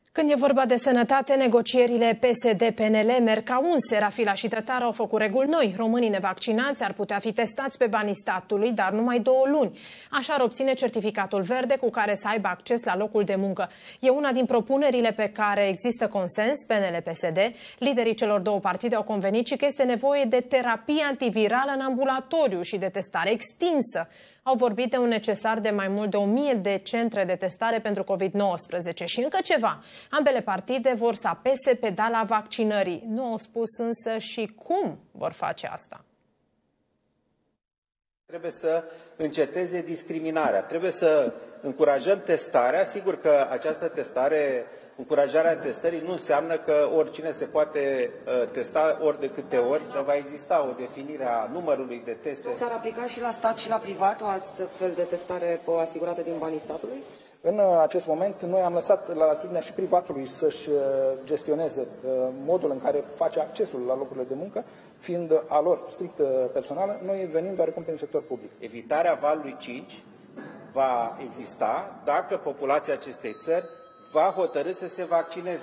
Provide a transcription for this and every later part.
Când e vorba de sănătate, negocierile PSD-PNL merg ca unse. Rafila și Tătar au făcut reguli noi. Românii nevaccinați ar putea fi testați pe banii statului, dar numai 2 luni. Așa ar obține certificatul verde cu care să aibă acces la locul de muncă. E una din propunerile pe care există consens, PNL-PSD. Liderii celor două partide au convenit și că este nevoie de terapie antivirală în ambulatoriu și de testare extinsă. Au vorbit de un necesar de mai mult de 1000 de centre de testare pentru COVID-19 și încă ceva. Ambele partide vor să apese pedala vaccinării. Nu au spus însă și cum vor face asta. Trebuie să înceteze discriminarea, trebuie să încurajăm testarea. Sigur că această testare, încurajarea testării nu înseamnă că oricine se poate testa ori de câte ori, dar va exista o definire a numărului de teste. S-ar aplica și la stat și la privat o astfel de testare asigurată din banii statului? În acest moment, noi am lăsat la latitudinea și privatului să-și gestioneze modul în care face accesul la locurile de muncă, fiind a lor strict personală, noi venim oarecum prin sector public. Evitarea valului 5 va exista dacă populația acestei țări va hotărî să se vaccineze.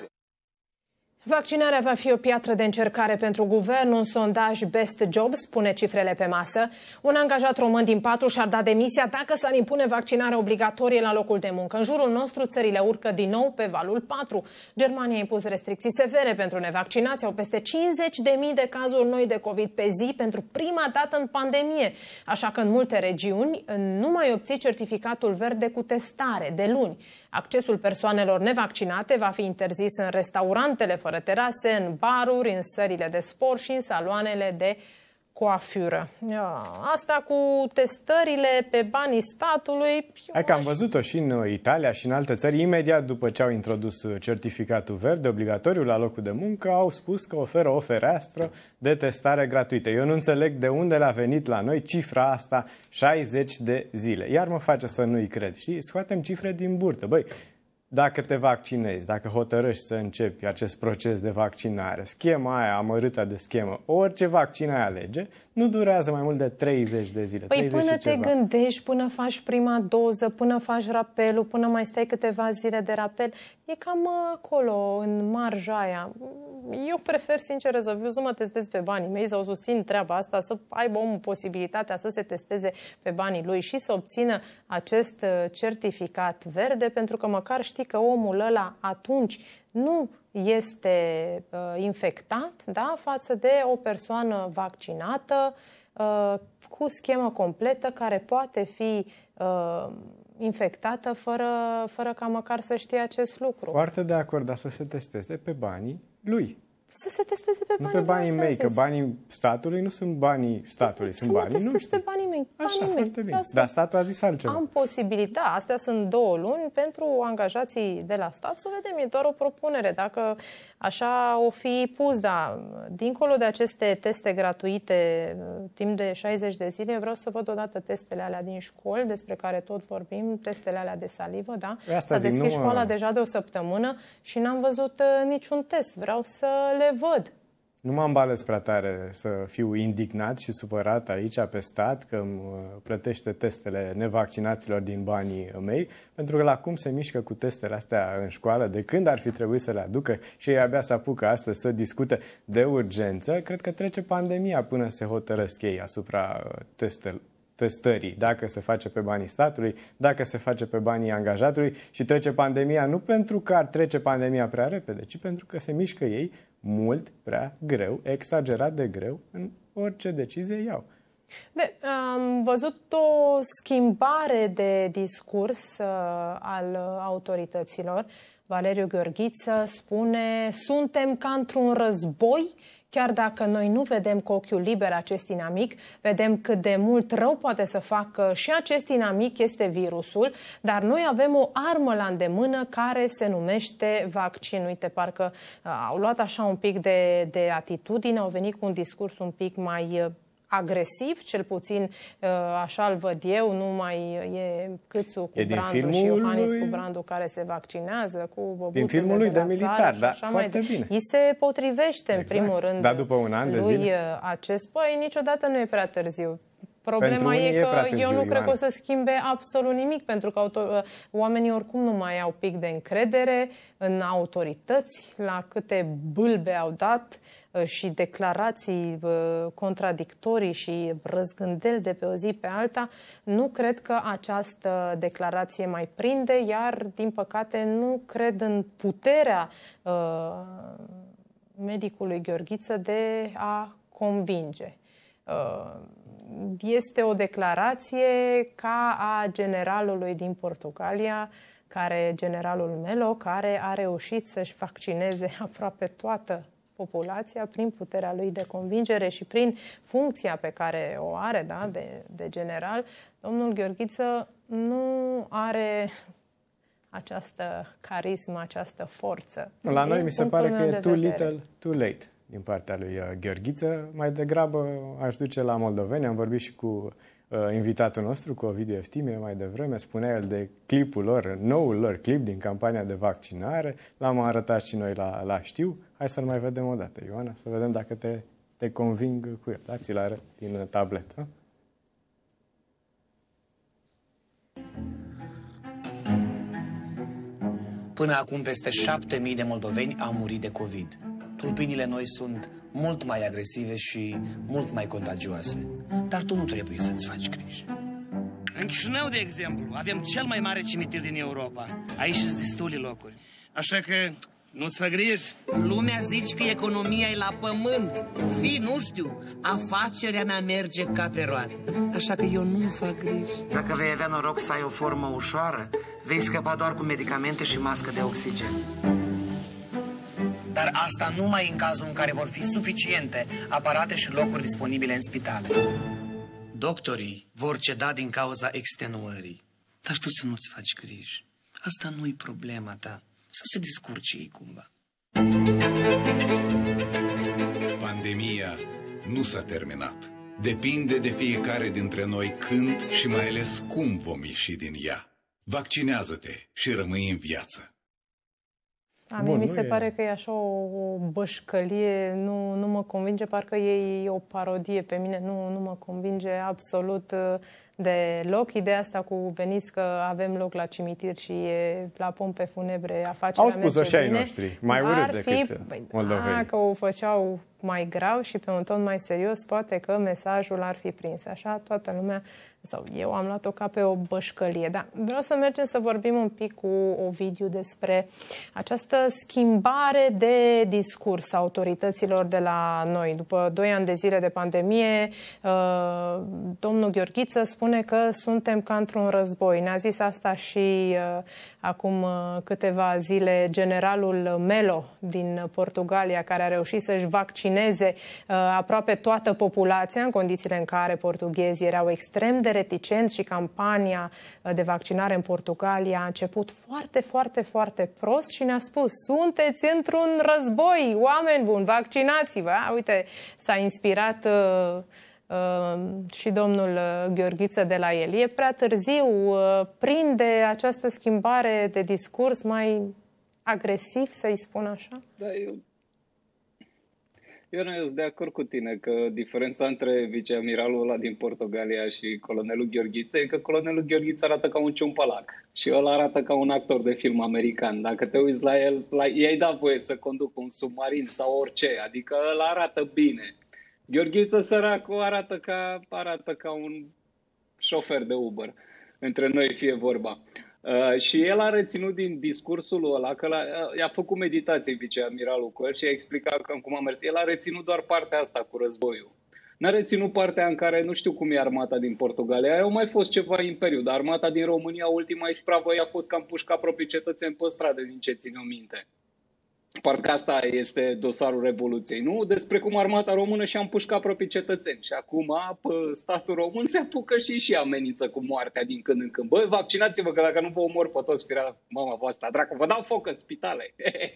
Vaccinarea va fi o piatră de încercare pentru guvern. Un sondaj Best Jobs pune cifrele pe masă. Un angajat român din 4 și-ar da demisia dacă s-ar impune vaccinarea obligatorie la locul de muncă. În jurul nostru, țările urcă din nou pe valul 4. Germania a impus restricții severe pentru nevaccinați. Au peste 50.000 de cazuri noi de COVID pe zi pentru prima dată în pandemie. Așa că în multe regiuni nu mai obții certificatul verde cu testare de luni. Accesul persoanelor nevaccinate va fi interzis în restaurantele fără terase, în baruri, în sălile de sport și în saloanele de coafură. Asta cu testările pe banii statului... Hai că am văzut-o și în Italia și în alte țări. Imediat după ce au introdus certificatul verde obligatoriu la locul de muncă, au spus că oferă o fereastră de testare gratuită. Eu nu înțeleg de unde le-a venit la noi cifra asta, 60 de zile. Iar mă face să nu-i cred. Și scoatem cifre din burtă. Băi, dacă te vaccinezi, dacă hotărăști să începi acest proces de vaccinare, schema aia amărâtă de schemă, orice vaccin ai alege, nu durează mai mult de 30 de zile. Păi până te gândești, până faci prima doză, până faci rapelul, până mai stai câteva zile de rapel, e cam acolo, în marja aia. Eu prefer, sincer să fiu, să mă testez pe banii mei sau susțin treaba asta, să aibă omul posibilitatea să se testeze pe banii lui și să obțină acest certificat verde, pentru că măcar știi că omul ăla atunci nu este infectat, da, față de o persoană vaccinată cu schemă completă care poate fi infectată fără ca măcar să știe acest lucru. Foarte de acord, dar să se testeze pe banii lui. Să se testeze pe banii, nu pe banii mei, că banii statului nu sunt banii statului, sunt banii noștri. Pe banii mei. Așa, foarte bine. Dar statul a zis altceva. Am posibilitatea, astea sunt 2 luni pentru angajații de la stat, să vedem, e doar o propunere, dacă așa o fi pus, dar dincolo de aceste teste gratuite, timp de 60 de zile, vreau să văd odată testele alea din școli, despre care tot vorbim, testele alea de salivă, da? S-a deschis școala deja de o săptămână și n-am văzut niciun test, vreau să le văd. Nu mă ambalez prea tare să fiu indignat și supărat aici pe stat că îmi plătește testele nevaccinaților din banii mei, pentru că la cum se mișcă cu testele astea în școală, de când ar fi trebuit să le aducă și ei abia se apucă astăzi să discute de urgență, cred că trece pandemia până se hotărăsc ei asupra testării, dacă se face pe banii statului, dacă se face pe banii angajatului și trece pandemia nu pentru că ar trece pandemia prea repede, ci pentru că se mișcă ei mult prea greu, exagerat de greu în orice decizie iau. Am văzut o schimbare de discurs al autorităților. Valeriu Gheorghiță spune: suntem ca într-un război. Chiar dacă noi nu vedem cu ochiul liber acest inamic, vedem cât de mult rău poate să facă și acest inamic, este virusul, dar noi avem o armă la îndemână care se numește vaccin. Uite, parcă au luat așa un pic de atitudine, au venit cu un discurs un pic mai agresiv, cel puțin așa îl văd eu, nu mai e Câțu cu Brandu și Iohannis cu Brandu care se vaccinează cu băbuțele de militar, da, foarte bine. Îi se potrivește, exact, în primul rând, dar după un an de zile? Acest, niciodată nu e prea târziu. Problema e că eu nu cred că o să schimbe absolut nimic, pentru că oamenii oricum nu mai au pic de încredere în autorități, la câte bâlbe au dat și declarații contradictorii și răzgândeli de pe o zi pe alta. Nu cred că această declarație mai prinde, iar, din păcate, nu cred în puterea medicului Gheorghiță de a convinge. Este o declarație ca a generalului din Portugalia, generalul Melo, care a reușit să-și vaccineze aproape toată populația prin puterea lui de convingere și prin funcția pe care o are, da, de general. Domnul Gheorghiță nu are această carismă, această forță. La noi mi se pare că e too little, too late din partea lui Gheorghiță. Mai degrabă aș duce la moldoveni. Am vorbit și cu invitatul nostru, cu Ovidiu Eftimie, mai devreme. Spunea el de clipul lor, noul lor clip din campania de vaccinare. L-am arătat și noi la Știu. Hai să-l mai vedem o dată, Ioana, să vedem dacă te conving cu el. Da, ți-l arăt din tabletă. Până acum, peste 7.000 de moldoveni au murit de COVID. Tulpinile noi sunt mult mai agresive și mult mai contagioase. Dar tu nu trebuie să-ți faci griji. În Chișinău, de exemplu, avem cel mai mare cimitir din Europa. Aici sunt destule locuri. Așa că nu-ți fă griji. Lumea zice că economia e la pământ. Nu știu, afacerea mea merge ca pe roate. Așa că eu nu-mi fac griji. Dacă vei avea noroc să ai o formă ușoară, vei scăpa doar cu medicamente și mască de oxigen. Dar asta numai în cazul în care vor fi suficiente aparate și locuri disponibile în spitale. Doctorii vor ceda din cauza extenuării. Dar tu să nu-ți faci griji. Asta nu-i problema ta. Să se descurce ei cumva. Pandemia nu s-a terminat. Depinde de fiecare dintre noi când și mai ales cum vom ieși din ea. Vaccinează-te și rămâi în viață. Mie mi se pare că e așa o bășcălie, nu mă convinge, parcă e o parodie pe mine, nu mă convinge absolut deloc. Ideea asta cu veniți că avem loc la cimitir și e la pompe funebre, afacerea au spus-o și ai noștri, mai urât decât moldoveni. Dacă o făceau mai grav și pe un ton mai serios, poate că mesajul ar fi prins. Așa toată lumea, sau eu am luat-o ca pe o bășcălie. Dar vreau să mergem să vorbim un pic cu Ovidiu despre această schimbare de discurs a autorităților de la noi. După 2 ani de zile de pandemie, domnul Gheorghiță spune că suntem ca într-un război. Ne-a zis asta și acum câteva zile generalul Melo din Portugalia, care a reușit să-și vaccineze aproape toată populația în condițiile în care portughezii erau extrem de reticenți și campania de vaccinare în Portugalia a început foarte, foarte, foarte prost și ne-a spus: sunteți într-un război, oameni buni, vaccinați-vă. Uite, s-a inspirat și domnul Gheorghiță de la el. E prea târziu, prinde această schimbare de discurs mai agresiv, să-i spun așa? Da, eu nu sunt de acord cu tine că diferența între viceamiralul ăla din Portugalia și colonelul Gheorghiță e că colonelul Gheorghiță arată ca un ciumpălac și ăla arată ca un actor de film american. Dacă te uiți la el, i-ai dat voie să conducă un submarin sau orice, adică ăla arată bine. Gheorghiță săracul arată ca un șofer de Uber, între noi fie vorba. Și el a reținut din discursul ăla, că i-a făcut meditație viceamiralul cu el și a explicat cum a mers. El a reținut doar partea asta cu războiul. N-a reținut partea în care, nu știu cum e armata din Portugalia, au mai fost ceva imperiu, dar armata din România, ultima ispravă, a fost că am pușcat proprii cetățeni pe stradă, din ce țin eu minte. Parcă asta este dosarul Revoluției, nu? Despre cum armata română și-a împușcat proprii cetățeni. Și acum statul român se apucă și amenință cu moartea din când în când. Băi, vaccinați-vă, că dacă nu vă omor pe toți, mama voastră, dracu, vă dau foc în spitale.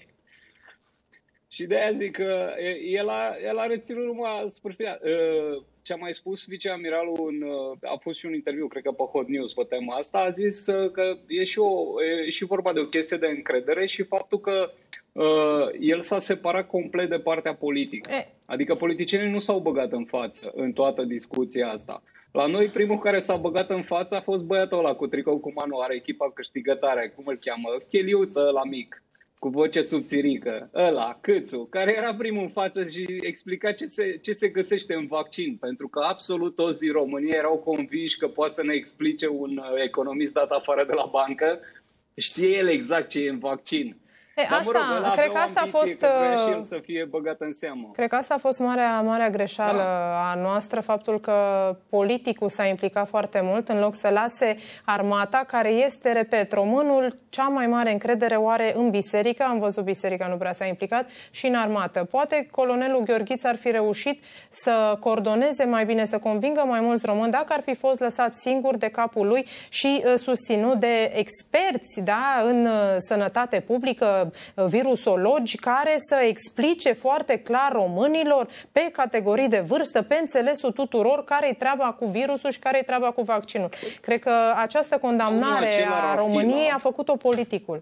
Și de-aia zic că el a reținut numai sfârșirea. Ce a mai spus viceamiralul, a fost și un interviu, cred că pe Hot News, pe tema asta, a zis că e și vorba de o chestie de încredere și faptul că el s-a separat complet de partea politică. Adică politicienii nu s-au băgat în față în toată discuția asta. La noi primul care s-a băgat în față a fost băiatul ăla cu tricou cu manuare, echipa câștigătoare, cum îl cheamă, Cheliuță ăla mic, cu voce subțirică, ăla, Câțu, care era primul în față și explica ce se găsește în vaccin, pentru că absolut toți din România erau convinși că poate să ne explice un economist dat afară de la bancă, știe el exact ce e în vaccin. Cred că asta a fost și el să fie băgat în seamă. Cred că asta a fost marea greșeală a noastră, faptul că politicul s-a implicat foarte mult în loc să lase armata, care este, repet, românul cea mai mare încredere o are în biserică. Am văzut biserica nu prea s-a implicat și în armată. Poate colonelul Gheorghiță ar fi reușit să coordoneze mai bine, să convingă mai mulți români, dacă ar fi fost lăsat singur de capul lui și susținut de experți, da, în sănătate publică, virusologi, care să explice foarte clar românilor pe categorii de vârstă, pe înțelesul tuturor, care-i treaba cu virusul și care-i treaba cu vaccinul. Cred că această condamnare a României a făcut-o politicul.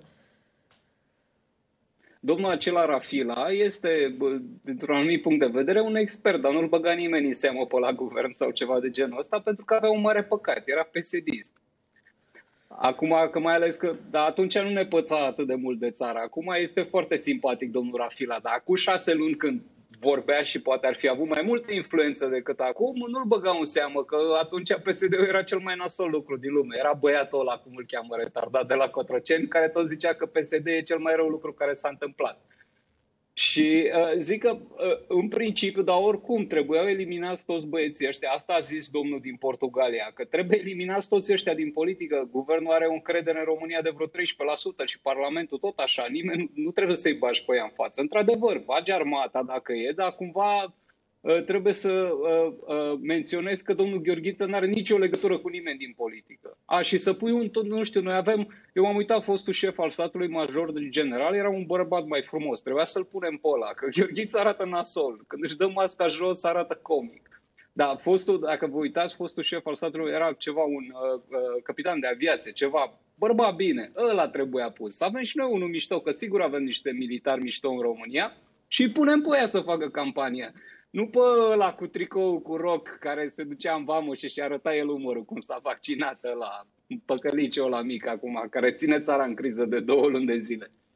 Domnul acela Rafila este, dintr-un anumit punct de vedere, un expert, dar nu-l băga nimeni în seamă pe la guvern sau ceva de genul ăsta, pentru că avea un mare păcat, era PSD-ist. Acum, că mai ales că atunci nu ne păța atât de mult de țară. Acum este foarte simpatic domnul Rafila, dar acum 6 luni când vorbea și poate ar fi avut mai multă influență decât acum, nu-l băga în seamă, că atunci PSD-ul era cel mai nasol lucru din lume. Era băiatul ăla, cum îl cheamă, retardat de la Cotroceni, care tot zicea că PSD e cel mai rău lucru care s-a întâmplat. Și zic că în principiu, dar oricum trebuiau eliminați toți băieții ăștia. Asta a zis domnul din Portugalia, că trebuie eliminați toți ăștia din politică. Guvernul are o încredere în România de vreo 13% și Parlamentul tot așa. Nimeni nu trebuie să-i bagi pe ea în față. Într-adevăr, bagi armata dacă e, dar cumva trebuie să menționez că domnul Gheorghiță nu are nicio legătură cu nimeni din politică. Și să pui nu știu, noi avem, eu m-am uitat, fostul șef al statului major general, era un bărbat mai frumos, trebuia să-l punem pe ăla, că Gheorghiță arată nasol, când își dă masca jos arată comic. Da, dacă vă uitați, fostul șef al statului era ceva, un capitan de aviație, ceva, bărbat bine, ăla trebuia pus. Să avem și noi unul mișto, că sigur avem niște militari mișto în România și îi punem pe ea să facă campania. Nu pe ăla cu tricou, cu roc, care se ducea în vamă și arăta el umărul cum s-a vaccinat ăla, păcăliciul ăla mic acum, care ține țara în criză de 2 luni de zile.